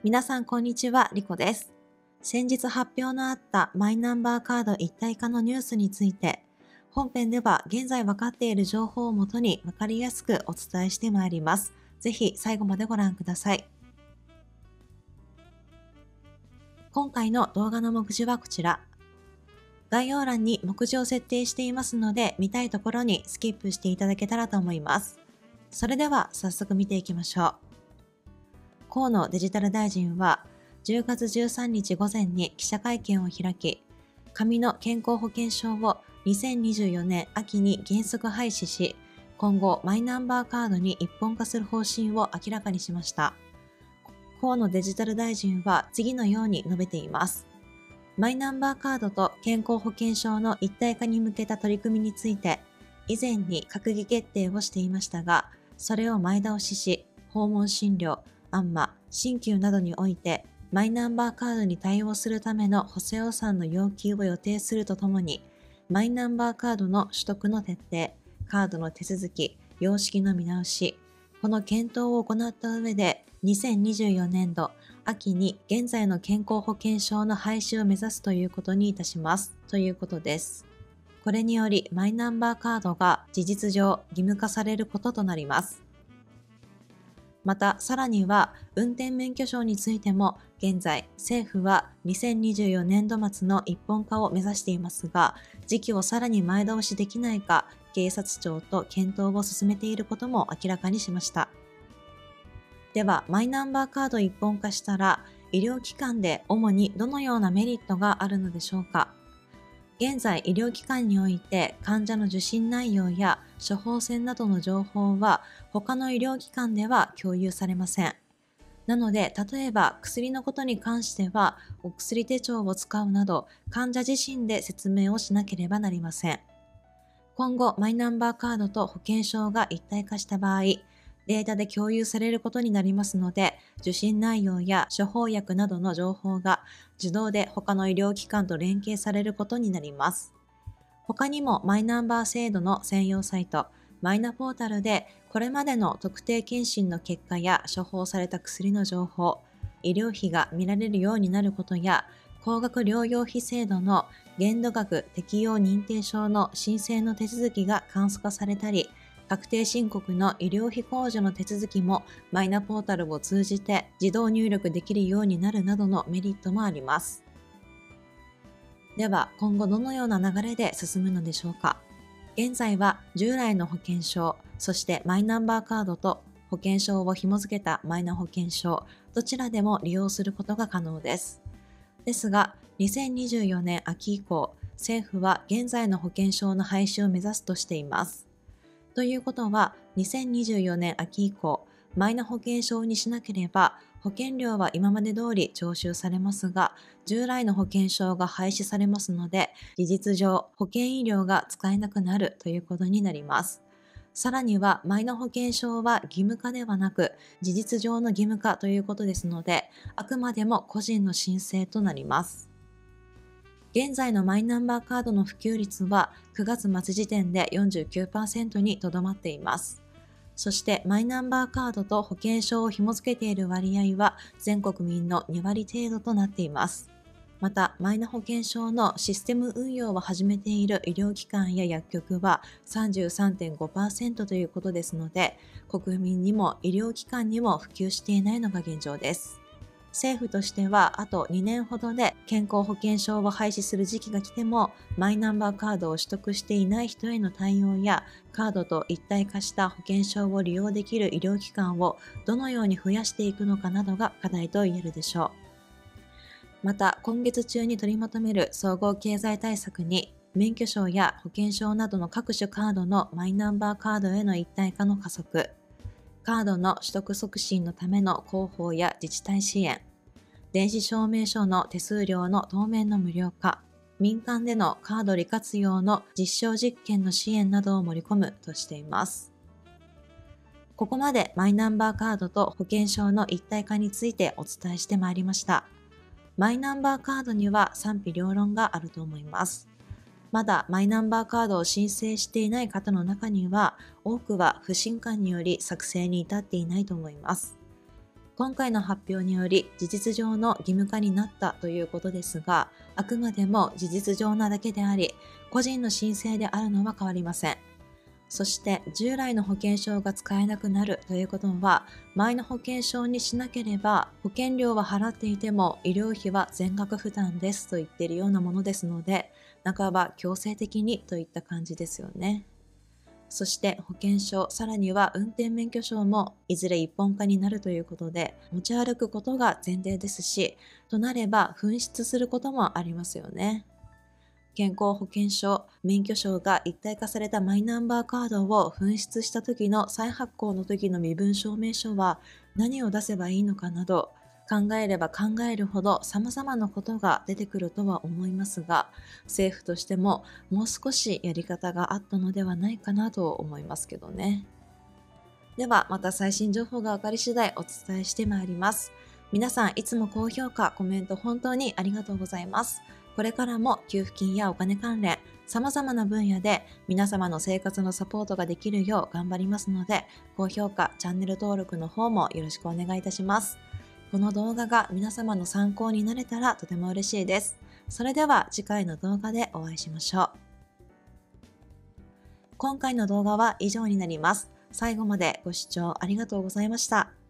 皆さんこんにちは、リコです。先日発表のあったマイナンバーカード一体化のニュースについて、本編では現在分かっている情報をもとに分かりやすくお伝えしてまいります。ぜひ最後までご覧ください。今回の動画の目次はこちら。概要欄に目次を設定していますので、見たいところにスキップしていただけたらと思います。それでは早速見ていきましょう。河野デジタル大臣は10月13日午前に記者会見を開き、紙の健康保険証を2024年秋に原則廃止し、今後マイナンバーカードに一本化する方針を明らかにしました。河野デジタル大臣は次のように述べています。マイナンバーカードと健康保険証の一体化に向けた取り組みについて、以前に閣議決定をしていましたが、それを前倒しし、訪問診療、安間、鍼灸などにおいて、マイナンバーカードに対応するための補正予算の要求を予定するとともに、マイナンバーカードの取得の徹底、カードの手続き、様式の見直し、この検討を行った上で、2024年度秋に現在の健康保険証の廃止を目指すということにいたしますということです。これによりマイナンバーカードが事実上義務化されることとなります。またさらには運転免許証についても現在政府は2024年度末の一本化を目指していますが、時期をさらに前倒しできないか警察庁と検討を進めていることも明らかにしました。ではマイナンバーカード一本化したら医療機関で主にどのようなメリットがあるのでしょうか。現在医療機関において患者の受診内容や処方箋などの情報は他の医療機関では共有されません。なので例えば薬のことに関してはお薬手帳を使うなど患者自身で説明をしなければなりません。今後マイナンバーカードと保険証が一体化した場合、データで共有されることになりますので、受診内容や処方薬などの情報が自動で他の医療機関と連携されることになります。他にもマイナンバー制度の専用サイト、マイナポータルでこれまでの特定健診の結果や処方された薬の情報、医療費が見られるようになることや、高額療養費制度の限度額適用認定証の申請の手続きが簡素化されたり、確定申告の医療費控除の手続きもマイナポータルを通じて自動入力できるようになるなどのメリットもあります。では今後どのような流れで進むのでしょうか。現在は従来の保険証、そしてマイナンバーカードと保険証を紐付けたマイナ保険証、どちらでも利用することが可能です。ですが、2024年秋以降、政府は現在の保険証の廃止を目指すとしています。ということは、2024年秋以降、マイナ保険証にしなければ、保険料は今まで通り徴収されますが、従来の保険証が廃止されますので、事実上、保険医療が使えなくなるということになります。さらには、マイナ保険証は義務化ではなく、事実上の義務化ということですので、あくまでも個人の申請となります。現在のマイナンバーカードの普及率は9月末時点で 49% にとどまっています。そしてマイナンバーカードと保険証を紐付けている割合は全国民の2割程度となっています。また、マイナ保険証のシステム運用を始めている医療機関や薬局は 33.5% ということですので、国民にも医療機関にも普及していないのが現状です。政府としてはあと2年ほどで健康保険証を廃止する時期が来てもマイナンバーカードを取得していない人への対応やカードと一体化した保険証を利用できる医療機関をどのように増やしていくのかなどが課題と言えるでしょう。また今月中に取りまとめる総合経済対策に免許証や保険証などの各種カードのマイナンバーカードへの一体化の加速、カードの取得促進のための広報や自治体支援、電子証明書の手数料の当面の無料化、民間でのカード利活用の実証実験の支援などを盛り込むとしています。ここまでマイナンバーカードと保険証の一体化についてお伝えしてまいりました。マイナンバーカードには賛否両論があると思います。まだマイナンバーカードを申請していない方の中には、多くは不信感により作成に至っていないと思います。 今回の発表により事実上の義務化になったということですが、あくまでも事実上なだけであり、個人の申請であるのは変わりません。そして従来の保険証が使えなくなるということは、前の保険証にしなければ保険料は払っていても医療費は全額負担ですと言っているようなものですので、半ば強制的にといった感じですよね。そして保険証、さらには運転免許証もいずれ一本化になるということで、持ち歩くことが前提ですし、となれば紛失することもありますよね。健康保険証、免許証が一体化されたマイナンバーカードを紛失した時の再発行の時の身分証明書は何を出せばいいのかなど、考えれば考えるほど様々なことが出てくるとは思いますが、政府としてももう少しやり方があったのではないかなと思いますけどね。ではまた最新情報が分かり次第お伝えしてまいります。皆さんいつも高評価、コメント本当にありがとうございます。これからも給付金やお金関連、様々な分野で皆様の生活のサポートができるよう頑張りますので、高評価、チャンネル登録の方もよろしくお願いいたします。この動画が皆様の参考になれたらとても嬉しいです。それでは次回の動画でお会いしましょう。今回の動画は以上になります。最後までご視聴ありがとうございました。